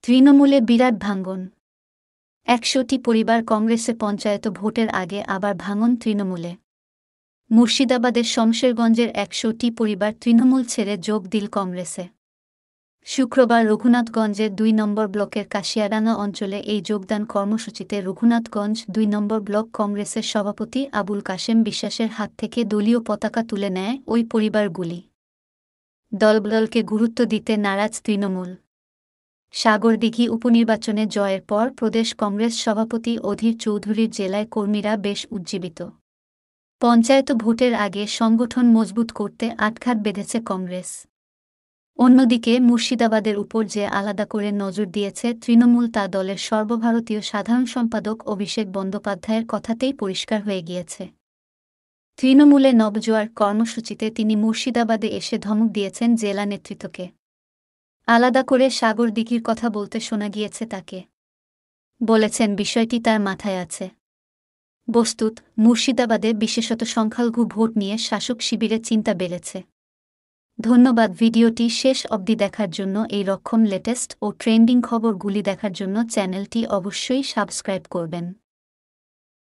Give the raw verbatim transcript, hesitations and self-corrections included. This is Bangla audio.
তৃণমূলে বিরাট ভাঙন। একশোটি পরিবার কংগ্রেসে পঞ্চায়েত ভোটের আগে আবার ভাঙন তৃণমূলে। মুর্শিদাবাদের শমশেরগঞ্জের একশোটি পরিবার তৃণমূল ছেড়ে যোগ দিল কংগ্রেসে। শুক্রবার রঘুনাথগঞ্জের দুই নম্বর ব্লকের কাশিয়াডাঙ্গা অঞ্চলে এই যোগদান কর্মসূচিতে রঘুনাথগঞ্জ দুই নম্বর ব্লক কংগ্রেসের সভাপতি আবুল কাশেম বিশ্বাসের হাত থেকে দলীয় পতাকা তুলে নেয় ওই পরিবারগুলি। দলবদলকে গুরুত্ব দিতে নারাজ তৃণমূল। সাগরদিঘি উপনির্বাচনে জয়ের পর প্রদেশ কংগ্রেস সভাপতি অধীর চৌধুরীর জেলায় কর্মীরা বেশ উজ্জীবিত। পঞ্চায়েত ভোটের আগে সংগঠন মজবুত করতে আটঘাট বেঁধেছে কংগ্রেস। অন্যদিকে মুর্শিদাবাদের উপর যে আলাদা করে নজর দিয়েছে তৃণমূল তা দলের সর্বভারতীয় সাধারণ সম্পাদক অভিষেক বন্দ্যোপাধ্যায়ের কথাতেই পরিষ্কার হয়ে গিয়েছে। তৃণমূলে নবজোয়ার কর্মসূচিতে তিনি মুর্শিদাবাদে এসে ধমক দিয়েছেন জেলা নেতৃত্বকে। আলাদা করে সাগরদিঘির কথা বলতে শোনা গিয়েছে তাকে। বলেছেন বিষয়টি তার মাথায় আছে। বস্তুত মুর্শিদাবাদে বিশেষত সংখ্যালঘু ভোট নিয়ে শাসক শিবিরের চিন্তা বেড়েছে। ধন্যবাদ ভিডিওটি শেষ অবধি দেখার জন্য। এই রকম লেটেস্ট ও ট্রেন্ডিং খবরগুলি দেখার জন্য চ্যানেলটি অবশ্যই সাবস্ক্রাইব করবেন।